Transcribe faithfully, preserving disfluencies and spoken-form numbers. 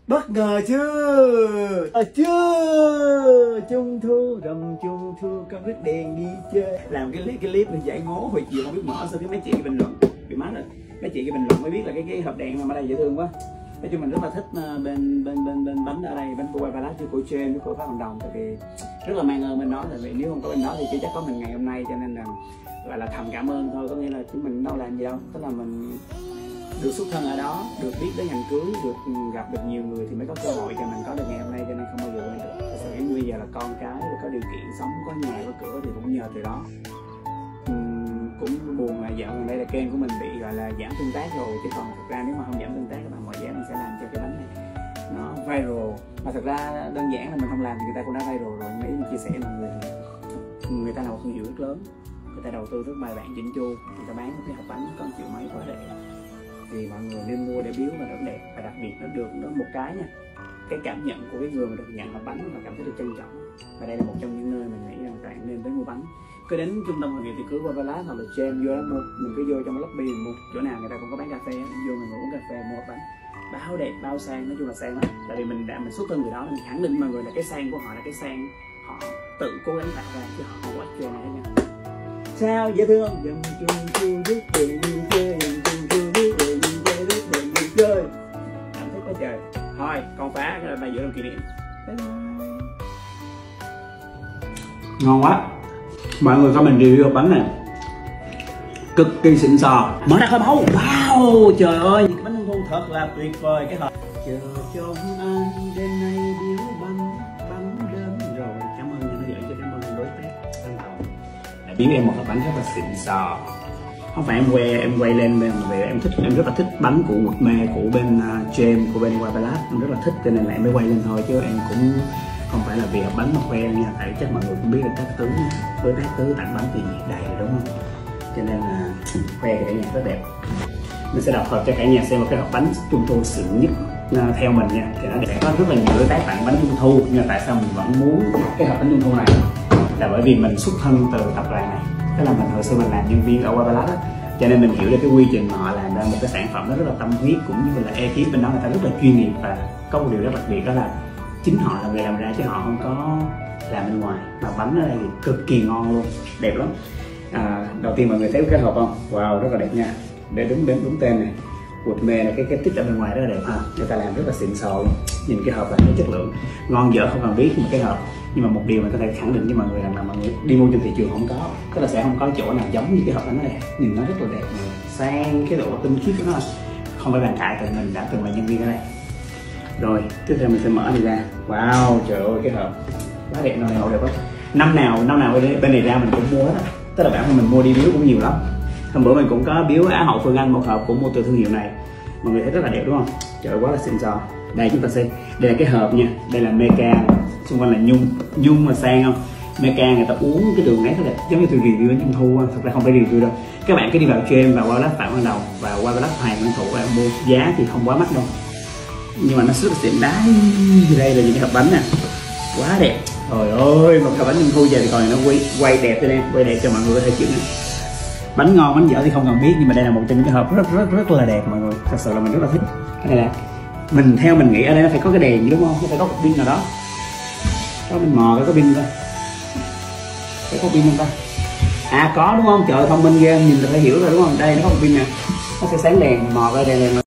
Bất ngờ chưa? À, chưa. Trung thu rằm trung thu con rước đèn đi chơi. Làm cái clip cái clip mình dạy ngố hồi chiều không biết mở sao cái mấy chị bình luận bị mát rồi. Mấy chị cái bình luận mới biết là cái cái hộp đèn mà ở đây dễ thương quá. Nói chung mình rất là thích bên bên bên bên bánh ở đây, bánh của Wapalat với của James với của Phát Hồng Đồng, tại vì rất là mang ơn bên đó, tại vì nếu không có bên đó thì chưa chắc có mình ngày hôm nay, cho nên là gọi là thầm cảm ơn thôi, có nghĩa là chúng mình đâu làm gì đâu, tức là mình được xuất thân ở đó, được biết đến ngành cưới, được gặp được nhiều người thì mới có cơ hội cho mình có được ngày hôm nay, cho nên không bao giờ quên được. Thật sự bây giờ là con cái có điều kiện sống, có nhà có cửa thì cũng nhờ từ đó. Uhm, cũng buồn là dạo gần đây là kênh của mình bị gọi là giảm tương tác rồi, chứ còn thực ra nếu mà không giảm tương tác các bạn mọi giá mình sẽ làm cho cái bánh này nó viral, mà thật ra đơn giản là mình không làm thì người ta cũng đã viral rồi. Nếu mình chia sẻ mọi người, người ta là một thương hiệu rất lớn, người ta đầu tư rất bài bản chỉnh chu, người ta bán một cái hộp bánh có một triệu mấy quá đẹp, thì mọi người nên mua để biếu và rất đẹp. Và đặc biệt nó được nó một cái nha, cái cảm nhận của cái người mà được nhận hộp bánh mà cảm thấy được trân trọng, và đây là một trong những nơi mình nghĩ rằng bạn nên tới mua bánh. Cứ đến trung tâm hội nghị thì cứ Wapalat hoặc là James vô đó mua, mình cứ vô trong cái lobby mình mua, chỗ nào người ta cũng có bán cà phê, mình vô mình uống cà phê mua hộp bánh, bao đẹp bao sang, nói chung là sang lắm. Tại vì mình đã mình xuất thân từ đó, mình khẳng định mọi người là cái sang của họ là cái sang họ tự cố gắng tạo ra, chứ họ không có trend này nha. Sao dễ thương, dầm chung chu rước đèn đi chơi, dầm chung chu rước đèn đi chơi, rước đèn đi chơi, cảm thấy quá trời. Thôi con phá cái bài giữa làm kỷ niệm. Ngon quá. Mọi người cho mình review hộp bánh này cực kỳ xịn sò, mở ra khơi báu. Wow, trời ơi, cái bánh trung thu thật là tuyệt vời. Cái hộp chờ trong anh đêm nay biếu bánh, bánh đến rồi. Cảm ơn những gửi cho cảm ơn đối tác thân trọng đã biếu em một hộp bánh rất là xịn sò. Không phải em quay em quay lên bên về em thích, em rất là thích bánh của Quật Mê, của bên uh, James, của bên Wapalat, em rất là thích cho nên là em mới quay lên thôi, chứ em cũng không phải là vì hộp bánh mà khoe nha. Tại chắc mọi người cũng biết là các tứ với các tứ tặng bánh thì đầy rồi đúng không, cho nên là khoe cái cả nhà rất đẹp. Mình sẽ đọc thật cho cả nhà xem một cái hộp bánh trung thu xịn nhất uh, theo mình nha, thì nó đẹp. Có rất là nhiều đối tác tặng bánh trung thu, nhưng tại sao mình vẫn muốn cái hộp bánh trung thu này là bởi vì mình xuất thân từ tập đoàn này, tức là mình hồi xưa mình làm nhân viên ở Wapalat á, cho nên mình hiểu được cái quy trình mà họ làm ra một cái sản phẩm nó rất là tâm huyết, cũng như là ekip bên đó người ta rất là chuyên nghiệp. Và có một điều rất đặc biệt đó là chính họ là người làm ra chứ họ không có làm bên ngoài, mà bánh ở đây thì cực kỳ ngon luôn, đẹp lắm. À, đầu tiên mọi người thấy cái hộp không? Wow, rất là đẹp nha, để đúng đúng đúng tên này, Quật Mê là cái cái tích ở bên ngoài rất là đẹp ha, người ta làm rất là xịn sò. Nhìn cái hộp là thấy chất lượng ngon dở không cần biết một cái hộp. Nhưng mà một điều mình có thể khẳng định với mọi người rằng là mọi người đi mua trên thị trường không có, tức là sẽ không có chỗ nào giống như cái hộp bánh này. Nhìn nó rất là đẹp, sang cái độ tinh khiết của nó không phải bàn cãi, tại mình đã từng là nhân viên ở đây. Rồi tiếp theo mình sẽ mở này ra. Wow, trời ơi cái hộp quá đẹp, nơi hậu đẹp lắm. Năm nào năm nào bên này ra mình cũng mua hết á, tức là bản thân mình mua đi biếu cũng nhiều lắm. Hôm bữa mình cũng có biếu Á hậu Phương Anh một hộp cũng mua từ thương hiệu này, mọi người thấy rất là đẹp đúng không? Trời ơi, quá là xịn sò. Đây chúng ta xem, đây là cái hộp nha, đây là Meca, xung quanh là nhung, nhung mà sang không? Meca người ta uống cái đường nét rất đẹp, giống như từ review bánh trung thu. Thật ra không phải review đâu, các bạn cứ đi vào James và Wapalat Phạm Văn Đồng và Wapalat Hoàng Văn Thủ và mua, giá thì không quá mắc đâu, nhưng mà nó rất là xịn đá. Đây là những cái hộp bánh nè, quá đẹp. Trời ơi, một hộp bánh trung thu về thì còn nó quay quay đẹp cho em, quay đẹp cho mọi người có thể chịu nữa. Bánh ngon bánh dở thì không cần biết, nhưng mà đây là một trong những cái hộp rất rất rất là đẹp mọi người, thật sự là mình rất là thích. Cái này là mình theo mình nghĩ ở đây nó phải có cái đèn gì đúng không, nó phải có một pin nào đó. Có mình mò cái có pin coi, phải có pin không ta? À có đúng không? Trời thông minh ghê, nhìn là phải hiểu rồi đúng không? Đây nó có một pin nè, nó sẽ sáng đèn, mò ra đèn đèn